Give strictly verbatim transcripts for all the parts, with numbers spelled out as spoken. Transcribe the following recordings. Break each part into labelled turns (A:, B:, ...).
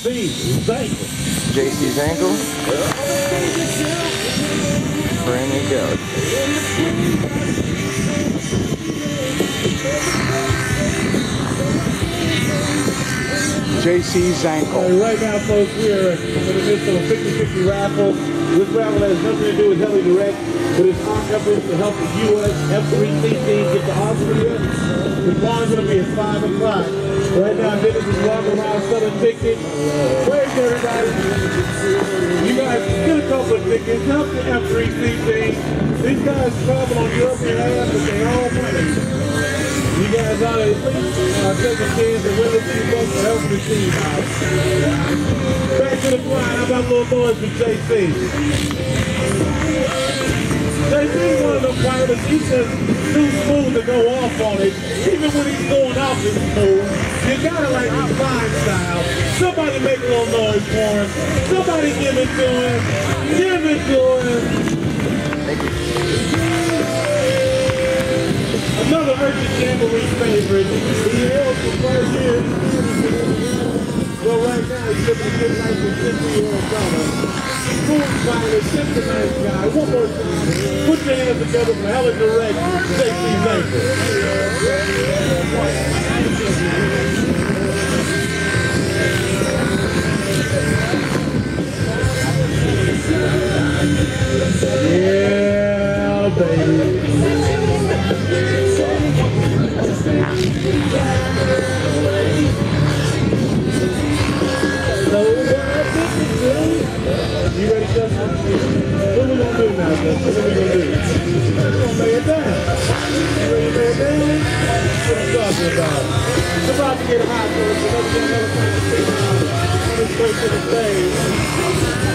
A: C's ankle.
B: J C's ankle. Brand new goat.
C: J C's ankle.
A: Right, right now, folks, we are in the midst of a fifty fifty raffle. This raffle has nothing to do with Heli Direct, but it's our effort to help the U S F three C team get to Austria. The ball's going to be at five o'clock. Right now, Dennis is walking around selling tickets. Where's everybody? You guys get a couple of tickets. Help the F three C team. These guys travel on your behalf with their own money. You guys ought to at least uh, take a chance and win a few bucks to help the team out. Back to the fly. How about a little noise for J C? J C's one of them pilots. He's just too smooth to go off on it. Even when he's going off it's smooth. You gotta like his flying style. Somebody make a little noise for him. Somebody give it to him. Give it to him.
B: Thank you.
A: Another IRCHA Jamboree favorite. He hails from first year. Well, right now he's living a good life with fifty-year-old dollar. Smooth pilot, just a nice guy. One more time. Put your hands together for Heli Direct. J C's ankle. Yeah, baby. You ready, Justin? What are we gonna do now, Justin? What are we gonna do? We're gonna lay it down. You ready to lay it down? What are you talking about? It's about to get hot, so it's another thing, another thing to sit down. Let's go to the stage.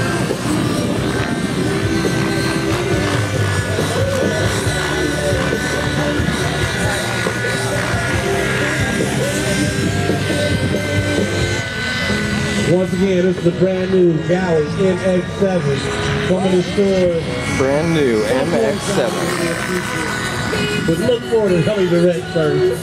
A: Once again, this is the brand new Galley M X seven coming to stores.
B: Brand new M X seven.
A: But look forward to Heli Direct first.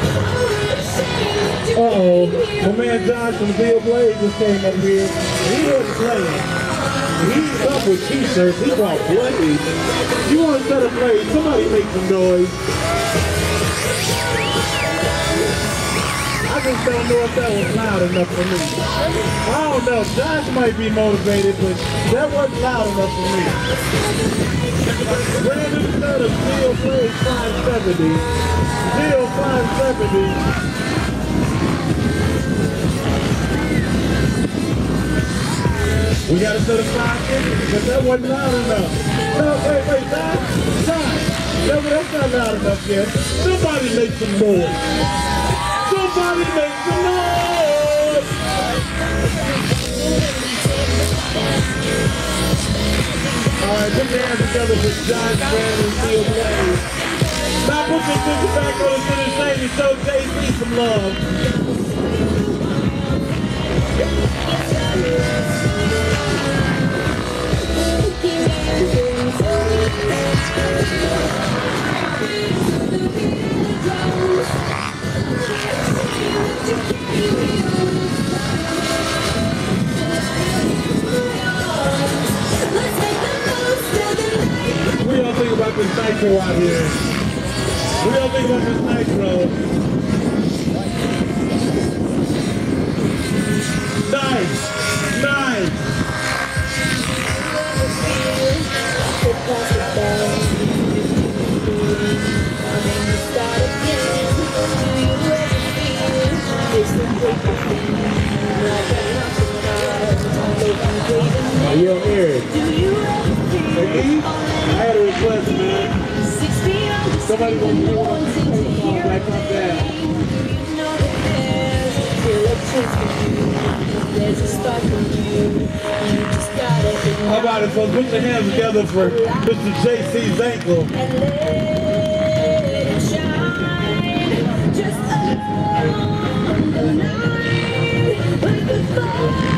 A: Uh-oh, my man Josh from Bill Blade just came up here. He wasn't playing. He's up with t-shirts. He brought Blade. You want to set a play? Somebody make some noise. I just don't know if that was loud enough for me. I don't know. Josh might be motivated, but that wasn't loud enough for me. Brandon set of Steel Blade five seventy. Steel five seventy. We got to set a five fifty, but that wasn't loud enough. No, wait, wait, Josh. Josh. No, that's not loud enough yet. Somebody make some noise. Somebody make some noise! Alright, put your hands together for John Brandon Steel Blade. Now put your finger back on the finish line and show J C some love. What do y'all think about this nitro out here? What do y'all think about this nitro? Nice! Nice! Are you on air? Hey, I had a request, man. Somebody wants to want to song back on that. How about it, folks? Put your hands together for Mister J C's ankle. Just